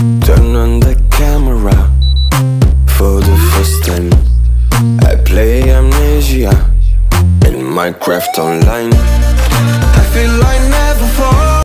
Turn on the camera for the first time. I play Amnesia in Minecraft online. I feel like never fall.